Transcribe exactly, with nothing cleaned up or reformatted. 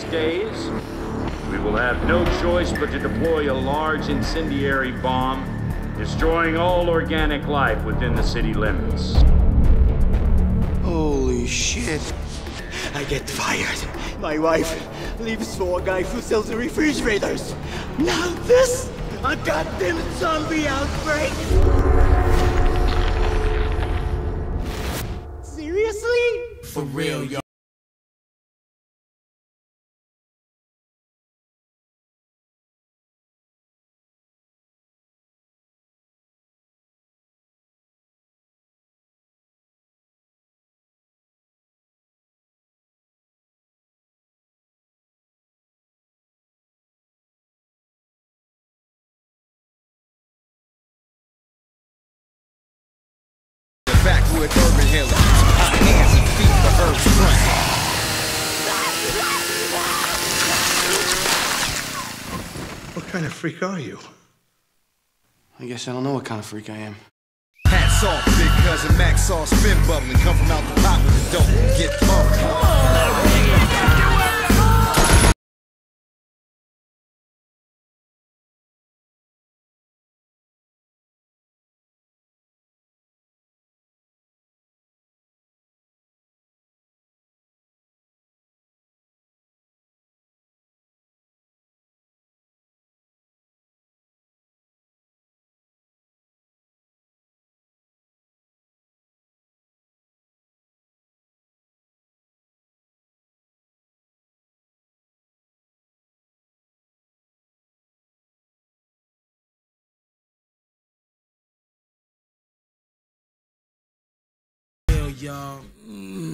days, we will have no choice but to deploy a large incendiary bomb, destroying all organic life within the city limits. Holy shit. I get fired. My wife leaves for a guy who sells the refrigerators. Now this? A goddamn zombie outbreak? Seriously? For real, yo. Backwood urban hill, hot hands and feet for Earth's strength. What kind of freak are you? I guess I don't know what kind of freak I am. Hats off, big cousin Max saw spin bubbling, come from out the pot with the dope and get pumped. Y'all. Mm.